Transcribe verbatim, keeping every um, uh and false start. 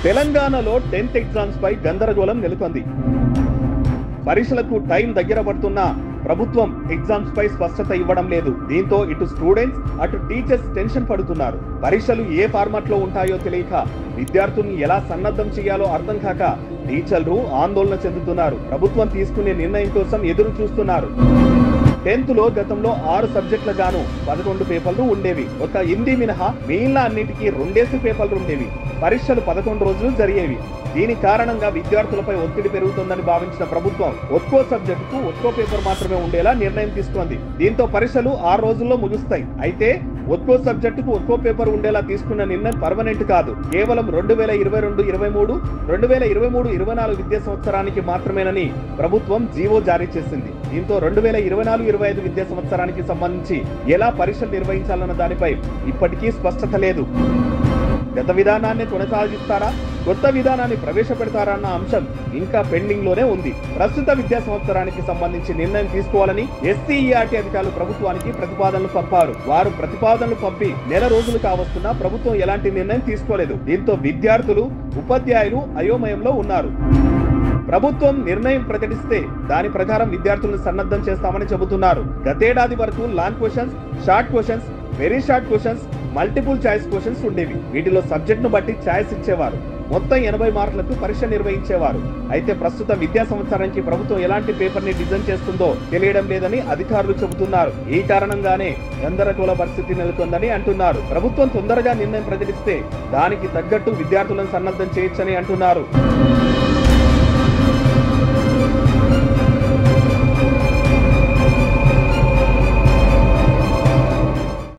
తెలంగాణలో tenth exams పై గందరగోళం నెలకొంది. పరీక్షలకు టైం దగ్గర పడుతున్నా ప్రభుత్వం ఎగ్జామ్స్ పై స్పష్టత ఇవ్వడం లేదు. దీంతో ఇటు స్టూడెంట్స్ అటు టీచర్స్ టెన్షన్ పడుతున్నారు. పరీక్షలు ఏ ఫార్మాట్ లో ఉంటాయో తెలియక విద్యార్థుల్ని ఎలా సన్నద్ధం చేయాలో అర్థం కాక టీచర్లు ఆందోళన చెందుతున్నారు. ప్రభుత్వం తీసుకునే నిర్ణయం కోసం ఎదురు చూస్తున్నారు. టెన్త్ లో గతంలో ఆరు సబ్జెక్టుల గాను పదకొండు పేపర్లు ఉండేవి. ఒక హిందీ మినహా మిగిలిన అన్నిటికీ రెండేసి పేపర్లు ఉండేవి. పరీక్షలు పదకొండు రోజులు జరిగేవి. దీని కారణంగా విద్యార్థులపై ఒత్తిడి పెరుగుతుందని భావించిన ప్రభుత్వం ఒక్కో సబ్జెక్టుకు ఒక్కో పేపర్ మాత్రమే ఉండేలా నిర్ణయం తీసుకుంది. దీంతో పరీక్షలు ఆరు రోజుల్లో ముగుస్తాయి. అయితే ఒక్కో సబ్జెక్టుకు ఒక్కో పేపర్ ఉండేలా తీసుకున్న నిర్ణయం పర్మనెంట్ కాదు. కేవలం రెండు వేల ఇరవై రెండు ఇరవై మూడు రెండు వేల ఇరవై మూడు ఇరవై నాలుగు విద్యా సంవత్సరానికి మాత్రమేనని ప్రభుత్వం జీవో జారీ చేసింది. దీంతో రెండు వేల ఇరవై నాలుగు ఇరవై ఐదు విద్యా సంవత్సరానికి సంబంధించి ఎలా పరీక్షలు నిర్వహించాలన్న దానిపై ఇప్పటికీ స్పష్టత లేదు. గత విధానాన్ని కొనసాగిస్తారా, కొత్త విధానాన్ని ప్రవేశపెడతారా అన్న అంశం ఇంకా పెండింగ్ లోనే ఉంది. ప్రస్తుత విద్యా సంవత్సరానికి సంబంధించి నిర్ణయం తీసుకోవాలని ఎస్సీఈఆర్టీ అధికారులు ప్రభుత్వానికి ప్రతిపాదనలు పంపారు. వారు ప్రతిపాదనలు పంపి నెల రోజులు కావస్తున్నా ప్రభుత్వం ఎలాంటి నిర్ణయం తీసుకోలేదు. దీంతో విద్యార్థులు ఉపాధ్యాయులు అయోమయంలో ఉన్నారు. ప్రభుత్వం నిర్ణయం ప్రకటిస్తే దాని ప్రకారం విద్యార్థులను సన్నద్ధం చేస్తామని చెబుతున్నారు. గతేడాది వరకు long questions, short questions, very short questions, multiple choice questions ఉండేవి. వీటిలో సబ్జెక్ట్ ను బట్టి చాయిస్ ఇచ్చేవారు. మొత్తం ఎనభై మార్కులకు పరీక్ష నిర్వహించేవారు. అయితే ప్రస్తుత విద్యా సంవత్సరానికి ప్రభుత్వం ఎలాంటి పేపర్ ని డిజైన్ చేస్తుందో తెలియడం లేదని అధికారులు చెబుతున్నారు. ఈ కారణంగానే గందరగోళ పరిస్థితి నెలకొందని అంటున్నారు. ప్రభుత్వం తొందరగా నిర్ణయం ప్రకటిస్తే దానికి తగ్గట్టు విద్యార్థులను సన్నద్ధం చేయొచ్చని అంటున్నారు.